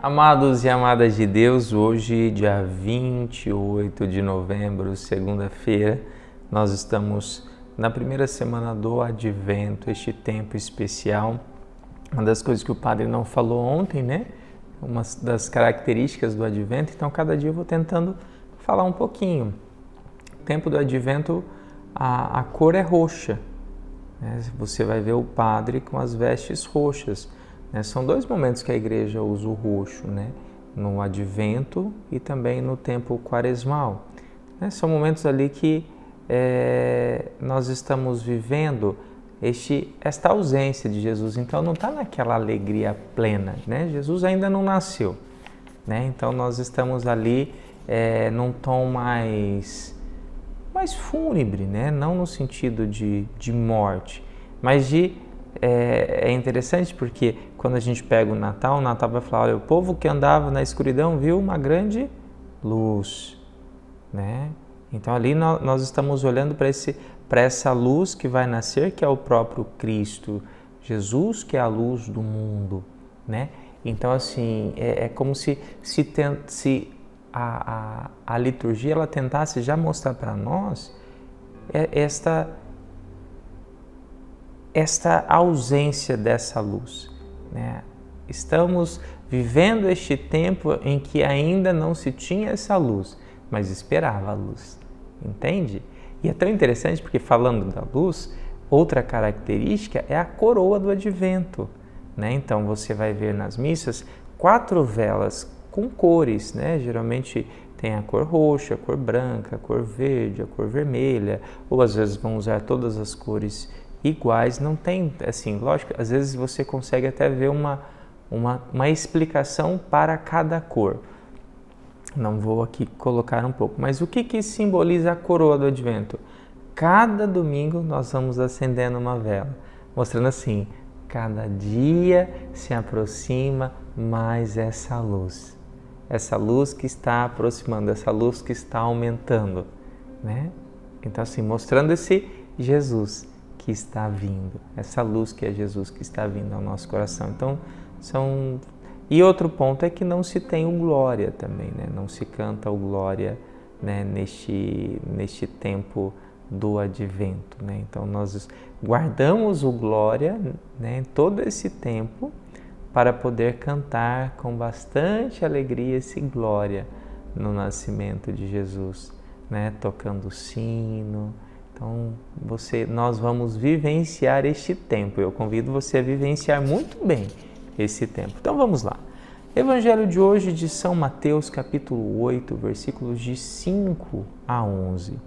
Amados e amadas de Deus, hoje, dia 28 de novembro, segunda-feira, nós estamos na primeira semana do Advento, este tempo especial. Uma das coisas que o padre não falou ontem, né? Uma das características do Advento, então cada dia eu vou tentando falar um pouquinho. O tempo do Advento, a cor é roxa, né? Você vai ver o padre com as vestes roxas. São dois momentos que a igreja usa o roxo, né? No Advento e também no tempo quaresmal. São momentos ali que nós estamos vivendo esta ausência de Jesus. Então não está naquela alegria plena, né? Jesus ainda não nasceu, né? Então nós estamos ali num tom mais fúnebre, né? Não no sentido de morte, mas é interessante porque quando a gente pega o Natal vai falar, olha, o povo que andava na escuridão viu uma grande luz, né? Então ali nós estamos olhando para essa luz que vai nascer, que é o próprio Cristo, Jesus, que é a luz do mundo, né? Então assim, é como se a liturgia ela tentasse já mostrar para nós esta ausência dessa luz, né? Estamos vivendo este tempo em que ainda não se tinha essa luz, mas esperava a luz, entende? E é tão interessante porque, falando da luz, outra característica é a coroa do Advento, né? Então você vai ver nas missas 4 velas com cores, né? Geralmente tem a cor roxa, a cor branca, a cor verde, a cor vermelha, ou às vezes vão usar todas as cores iguais. Não tem, assim, lógico, às vezes você consegue até ver uma explicação para cada cor. Não vou aqui colocar um pouco, mas o que simboliza a coroa do Advento? Cada domingo nós vamos acendendo uma vela, mostrando assim, cada dia se aproxima mais essa luz que está aproximando, essa luz que está aumentando, né? Então assim, mostrando esse Jesus que está vindo, essa luz que é Jesus que está vindo ao nosso coração. Então, E outro ponto é que não se tem o glória também, né? Não se canta o glória, né? neste tempo do Advento, né? Então, nós guardamos o glória, né? Todo esse tempo para poder cantar com bastante alegria esse glória no nascimento de Jesus, né? Tocando o sino. Então, nós vamos vivenciar este tempo. Eu convido você a vivenciar muito bem esse tempo. Então, vamos lá. Evangelho de hoje de São Mateus, capítulo 8, versículos de 5 a 11.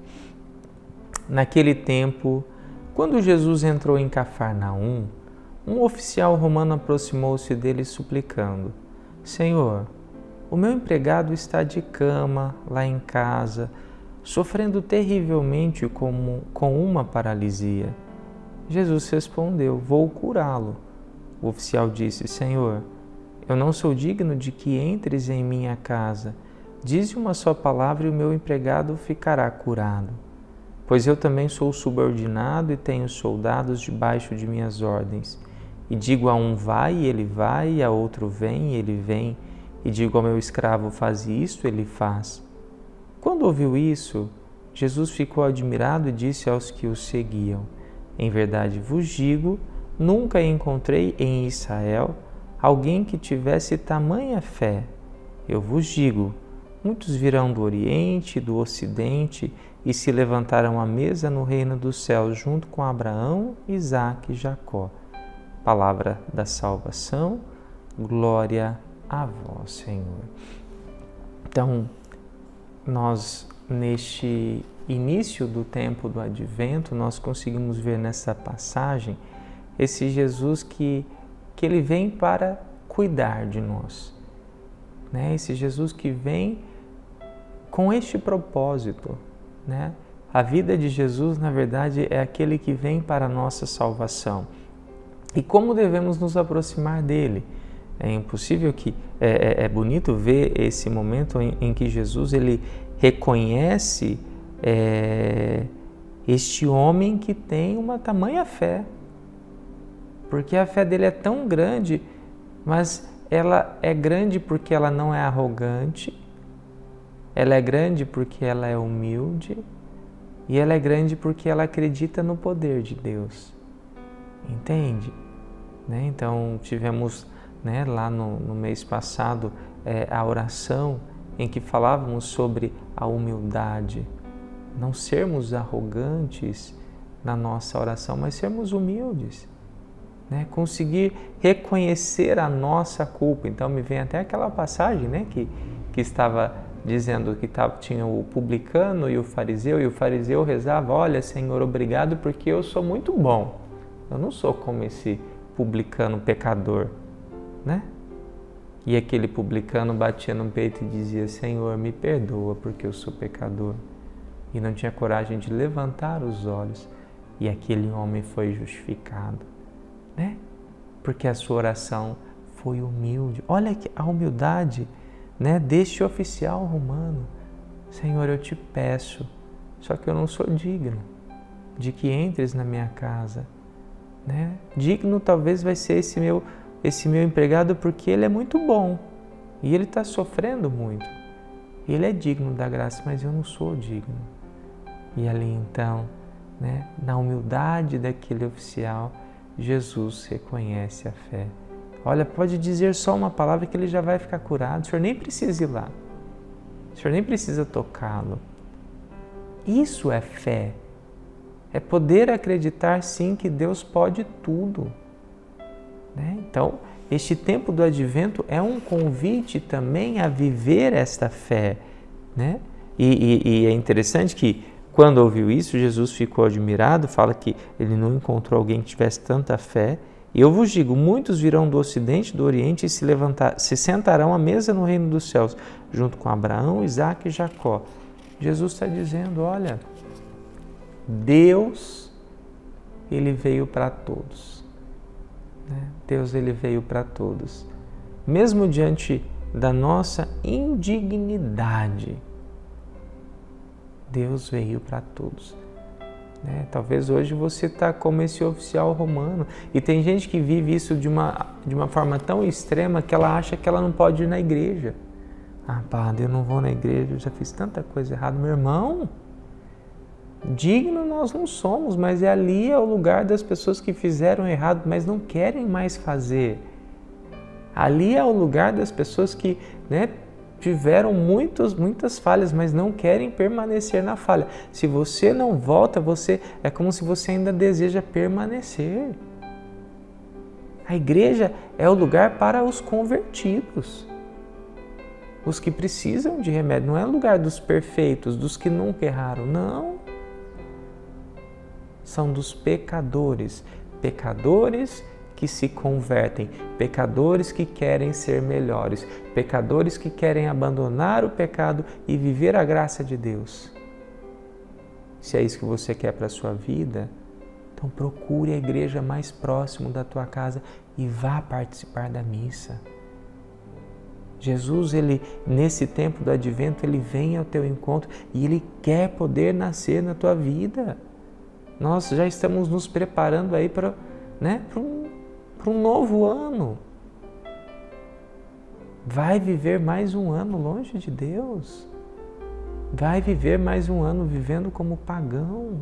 Naquele tempo, quando Jesus entrou em Cafarnaum, um oficial romano aproximou-se dele suplicando: Senhor, o meu empregado está de cama lá em casa, sofrendo terrivelmente com uma paralisia. Jesus respondeu: Vou curá-lo. O oficial disse: Senhor, eu não sou digno de que entres em minha casa. Dize uma só palavra e o meu empregado ficará curado. Pois eu também sou subordinado e tenho soldados debaixo de minhas ordens. E digo a um vai, e ele vai, e a outro vem, e ele vem. E digo ao meu escravo faz isto, ele faz. Quando ouviu isso, Jesus ficou admirado e disse aos que o seguiam: Em verdade vos digo, nunca encontrei em Israel alguém que tivesse tamanha fé. Eu vos digo, muitos virão do Oriente e do Ocidente e se levantarão à mesa no reino dos céus junto com Abraão, Isaque e Jacó. Palavra da salvação, glória a vós, Senhor. Então, nós, neste início do tempo do Advento, nós conseguimos ver nessa passagem esse Jesus que ele vem para cuidar de nós, né? Esse Jesus que vem com este propósito, né? A vida de Jesus, na verdade, é aquele que vem para a nossa salvação. E como devemos nos aproximar dele? É impossível que... É bonito ver esse momento em que Jesus ele reconhece este homem que tem uma tamanha fé. Porque a fé dele é tão grande, mas ela é grande porque ela não é arrogante, ela é grande porque ela é humilde e ela é grande porque ela acredita no poder de Deus. Entende? Né? Então, tivemos, né, lá no mês passado a oração em que falávamos sobre a humildade. Não sermos arrogantes na nossa oração, mas sermos humildes. Né? Conseguir reconhecer a nossa culpa. Então, me vem até aquela passagem, né, que estava dizendo que tinha o publicano e o fariseu rezava: olha, Senhor, obrigado porque eu sou muito bom. Eu não sou como esse publicano pecador, né? E aquele publicano batia no peito e dizia: Senhor, me perdoa porque eu sou pecador. E não tinha coragem de levantar os olhos. E aquele homem foi justificado, né? Porque a sua oração foi humilde. Olha a humildade, né, deste oficial romano. Senhor, eu te peço, só que eu não sou digno de que entres na minha casa. Né? Digno talvez vai ser esse meu empregado porque ele é muito bom e ele está sofrendo muito. Ele é digno da graça, mas eu não sou digno. E ali então, né, na humildade daquele oficial, Jesus reconhece a fé. Olha, pode dizer só uma palavra que ele já vai ficar curado. O senhor nem precisa ir lá. O senhor nem precisa tocá-lo. Isso é fé. É poder acreditar, sim, que Deus pode tudo. Né? Então, este tempo do Advento é um convite também a viver esta fé. Né? E é interessante que, quando ouviu isso, Jesus ficou admirado, fala que ele não encontrou alguém que tivesse tanta fé. E eu vos digo, muitos virão do Ocidente, do Oriente e se sentarão à mesa no reino dos céus, junto com Abraão, Isaque e Jacó. Jesus está dizendo, olha, Deus, ele veio para todos. Né? Deus, ele veio para todos. Mesmo diante da nossa indignidade, Deus veio para todos. Né? Talvez hoje você está como esse oficial romano e tem gente que vive isso de uma forma tão extrema que ela acha que ela não pode ir na igreja. Ah, padre, eu não vou na igreja, eu já fiz tanta coisa errada. Meu irmão, digno nós não somos, mas ali é o lugar das pessoas que fizeram errado, mas não querem mais fazer. Ali é o lugar das pessoas que, né, tiveram muitas falhas, mas não querem permanecer na falha. Se você não volta, é como se você ainda deseja permanecer. A igreja é o lugar para os convertidos, os que precisam de remédio. Não é o lugar dos perfeitos, dos que nunca erraram, não. São dos pecadores, pecadores que se convertem, pecadores que querem ser melhores, pecadores que querem abandonar o pecado e viver a graça de Deus. Se é isso que você quer para a sua vida, então procure a igreja mais próxima da tua casa e vá participar da missa. Jesus, ele, nesse tempo do Advento, ele vem ao teu encontro e ele quer poder nascer na tua vida. Nós já estamos nos preparando aí para um novo ano. Vai viver mais um ano longe de Deus. Vai viver mais um ano vivendo como pagão.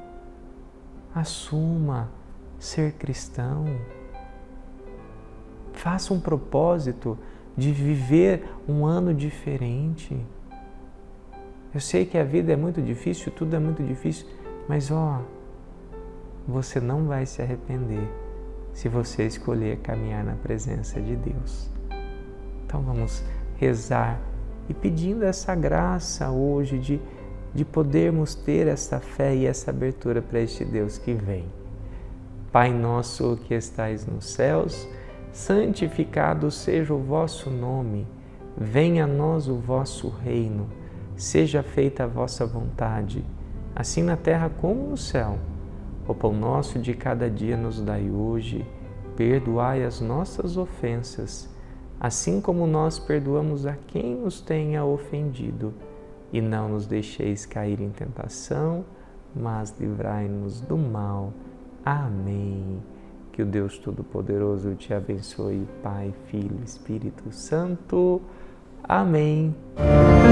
Assuma ser cristão. Faça um propósito de viver um ano diferente. Eu sei que a vida é muito difícil, tudo é muito difícil, mas você não vai se arrepender se você escolher caminhar na presença de Deus. Então vamos rezar e pedindo essa graça hoje de podermos ter essa fé e essa abertura para este Deus que vem. Pai nosso que estais nos céus, santificado seja o vosso nome, venha a nós o vosso reino, seja feita a vossa vontade, assim na terra como no céu. O pão nosso de cada dia nos dai hoje, perdoai as nossas ofensas, assim como nós perdoamos a quem nos tenha ofendido, e não nos deixeis cair em tentação, mas livrai-nos do mal. Amém. Que o Deus Todo-Poderoso te abençoe, Pai, Filho, Espírito Santo. Amém.